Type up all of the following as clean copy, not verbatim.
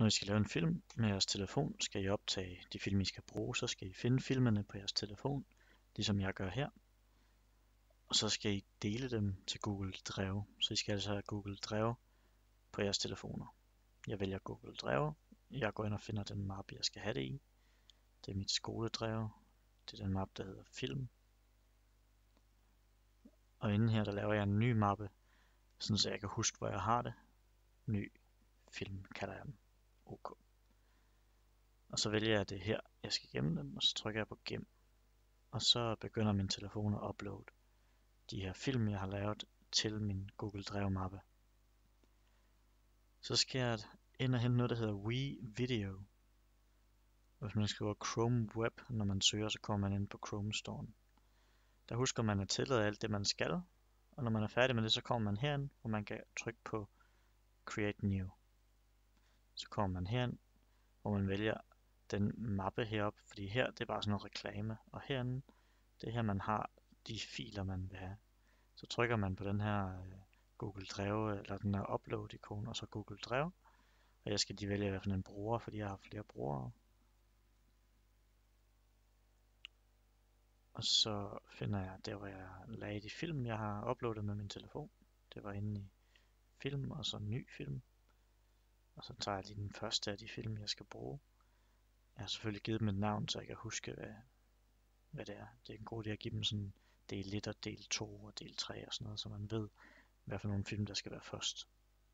Når I skal lave en film med jeres telefon, skal I optage de film, I skal bruge. Så skal I finde filmene på jeres telefon, ligesom jeg gør her. Og så skal I dele dem til Google Drive. Så I skal altså have Google Drive på jeres telefoner. Jeg vælger Google Drive. Jeg går ind og finder den mappe, jeg skal have det i. Det er mit skoledrev. Det er den mappe, der hedder film. Og inden her, der laver jeg en ny mappe, sådan så jeg kan huske, hvor jeg har det. Ny film kalder jeg den. OK. Og så vælger jeg det her, jeg skal gemme dem, og så trykker jeg på gem. Og så begynder min telefon at uploade de her film, jeg har lavet til min Google Drive mappe. Så skal jeg ind og hente noget, der hedder WeVideo. Hvis man skriver Chrome Web, når man søger, så kommer man ind på Chrome Store. Der husker man at tillade alt det, man skal. Og når man er færdig med det, så kommer man herind, hvor man kan trykke på Create New. Så kommer man herind, hvor man vælger den mappe heroppe, fordi her det er bare sådan noget reklame, og herinde det er her man har de filer man vil have. Så trykker man på den her Google Drive, eller den her upload ikon, og så Google Drive, og jeg skal lige vælge hvad for en bruger, fordi jeg har flere brugere. Og så finder jeg der, hvor jeg lagde de film, jeg har uploadet med min telefon. Det var inde i film, og så ny film. Og så tager jeg lige den første af de film, jeg skal bruge. Jeg har selvfølgelig givet dem et navn, så jeg kan huske, hvad det er. Det er en god idé at give dem sådan del 1 og del 2 og del 3 og sådan noget, så man ved, hvad for nogle film, der skal være først.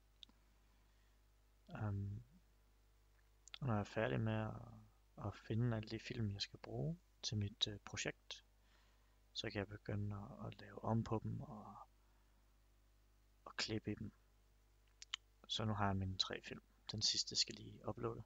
Og når jeg er færdig med at finde alle de film, jeg skal bruge til mit projekt, så kan jeg begynde at lave om på dem og klippe i dem. Så nu har jeg mine 3 film. Den sidste skal lige uploade.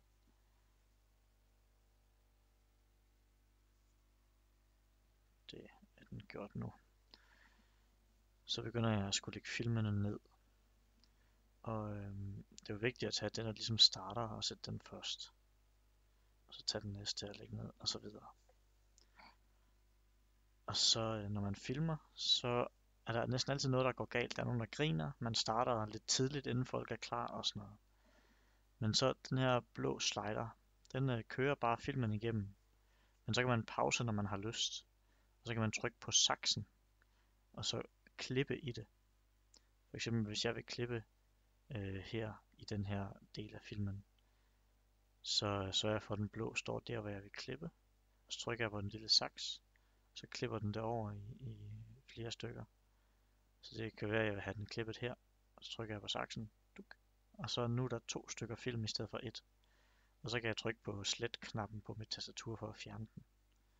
Det er den gjort nu. Så begynder jeg at skulle lægge filmene ned. Og det er jo vigtigt at tage den, der ligesom starter, og sætte den først. Og så tage den næste og lægge ned, og så videre. Og så når man filmer, så er der næsten altid noget, der går galt. Der er nogen, der griner. Man starter lidt tidligt, inden folk er klar og sådan noget. Men så den her blå slider, den kører bare filmen igennem. Men så kan man pause, når man har lyst. Og så kan man trykke på saksen, og så klippe i det. For eksempel hvis jeg vil klippe her i den her del af filmen, så sørger jeg for, at den blå står der, hvor jeg vil klippe. Så trykker jeg på den lille saks, så klipper den derover i flere stykker. Så det kan være, at jeg vil have den klippet her, og så trykker jeg på saksen, og så nu er der 2 stykker film i stedet for 1. Og så kan jeg trykke på slet-knappen på mit tastatur for at fjerne den.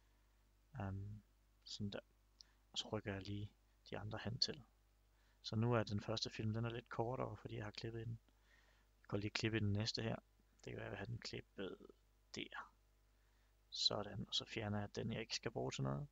Sådan der. Og så rykker jeg lige de andre hen til. Så nu er den første film, den er lidt kortere, fordi jeg har klippet den. Jeg kan lige klippe den næste her. Det kan være, at jeg vil have den klippet der. Sådan, og så fjerner jeg den, jeg ikke skal bruge til noget.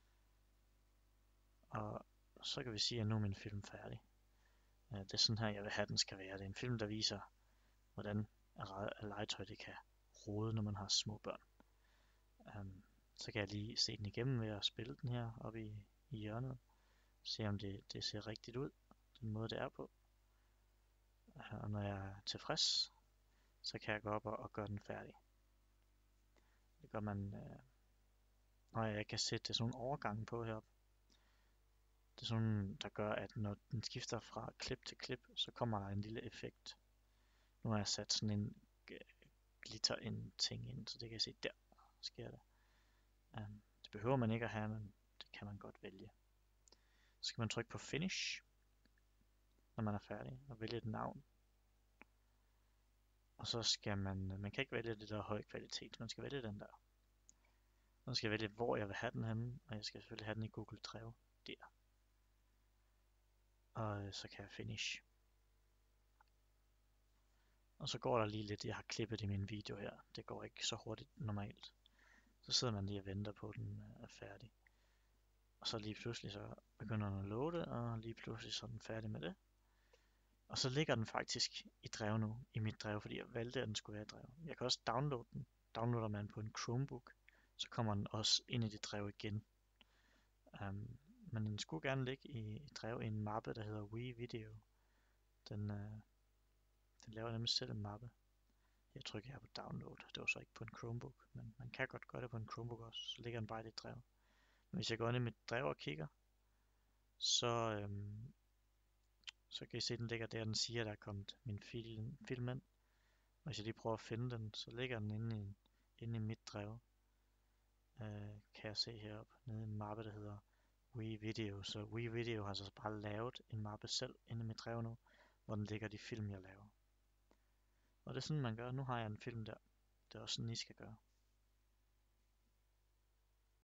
Og så kan vi sige, at nu er min film færdig. Det er sådan her, jeg vil have, den skal være. Det er en film, der viser, hvordan legetøj det kan rode, når man har små børn. Så kan jeg lige se den igennem ved at spille den her oppe i hjørnet. Se om det ser rigtigt ud, den måde det er på. Og når jeg er tilfreds, så kan jeg gå op og gøre den færdig. Det gør man, når jeg kan sætte sådan nogle overgange på heroppe. Det er sådan, der gør, at når den skifter fra klip til klip, så kommer der en lille effekt. Nu har jeg sat sådan en glitter en ting ind, så det kan jeg se, der sker det. Det behøver man ikke at have, men det kan man godt vælge. Så skal man trykke på Finish, når man er færdig, og vælge et navn. Og så skal man kan ikke vælge det der høj kvalitet, man skal vælge den der. Så skal jeg vælge, hvor jeg vil have den henne, og jeg skal selvfølgelig have den i Google Drive, der. Og så kan jeg Finish. Og så går der lige lidt, jeg har klippet i min video her. Det går ikke så hurtigt normalt. Så sidder man lige og venter på, at den er færdig. Og så lige pludselig så begynder den at loade, og lige pludselig så er den færdig med det. Og så ligger den faktisk i drev nu, i mit drev, fordi jeg valgte, at den skulle være i drev. Jeg kan også downloade den. Downloader man på en Chromebook, så kommer den også ind i det drev igen. Men den skulle gerne ligge i drev i en mappe, der hedder WeVideo. Den laver nemlig selv en mappe. Jeg trykker her på download. Det var så ikke på en Chromebook, men man kan godt gøre det på en Chromebook også. Så ligger den bare i det drev. Men hvis jeg går ind i mit drev og kigger, så kan I se, at den ligger der. Den siger, at der er kommet min film ind. Hvis jeg lige prøver at finde den, så ligger den inde i mit drev. Kan jeg se heroppe nede i en mappe, der hedder WeVideo. Så WeVideo har så bare lavet en mappe selv inde i mit drev nu, hvor den ligger de film, jeg laver. Og det er sådan, man gør. Nu har jeg en film der. Det er også sådan, I skal gøre.